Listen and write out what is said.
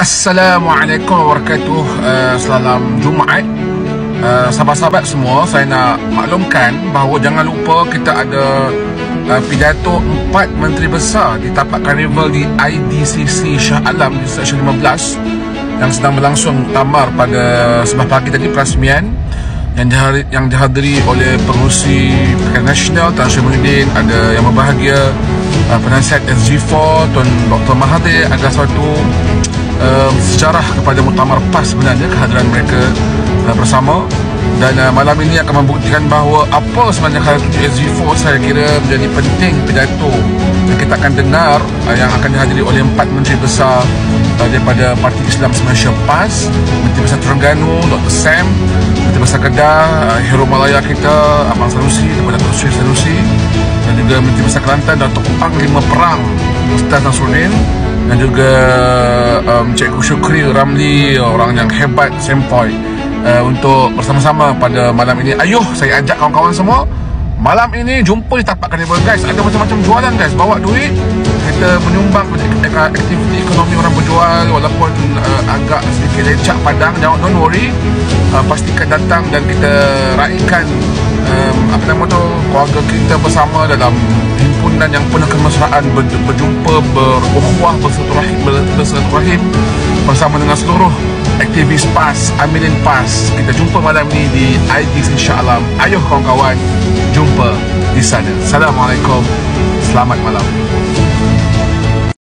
Assalamualaikum warahmatullahi wabarakatuh. Selamat Jumaat. Sahabat-sahabat semua, saya nak maklumkan bahawa jangan lupa kita ada pidato 4 Menteri Besar di tapak karnival di IDCC Shah Alam di Seksyen 15 yang sedang berlangsung muktamar pada sebelah pagi tadi, perasmian yang dihadiri oleh Pengerusi Pakatan Nasional Tan Sri Muhyiddin, ada yang berbahagia penasihat SG4 Tuan Dr. Mahathir. Ada suatu sejarah kepada muktamar PAS sebenarnya kehadiran mereka bersama, dan malam ini akan membuktikan bahawa apa sebenarnya khayal tuju SG4 saya kira menjadi penting pidato yang kita akan dengar yang akan dihadiri oleh 4 Menteri Besar daripada Parti Islam Malaysia PAS, Menteri Besar Terengganu Dr. Sam, Menteri Besar Kedah Hero Malaya kita Abang Sanusi daripada Datuk Seri Sanusi, dan juga Menteri Besar Kelantan Datuk Panglima Perang Ustaz Nasruddin, dan juga Cikgu Syukri Ramli, orang yang hebat sempoi, untuk bersama-sama pada malam ini. Ayuh, saya ajak kawan-kawan semua malam ini jumpa di tapak karnival guys. Ada macam-macam jualan guys, bawa duit kita menyumbang kepada aktiviti ekonomi orang berjual, walaupun agak sedikit lecak padang. Don't worry, pastikan datang dan kita raikan keluarga kita bersama dalam himpunan yang penuh kemesraan, berjumpa, berukhuwah, bersilaturahim bersama dengan seluruh aktivis PAS, amilin PAS. Kita jumpa malam ni di IDC Shah Alam. Ayuh kawan-kawan, jumpa di sana. Assalamualaikum, selamat malam.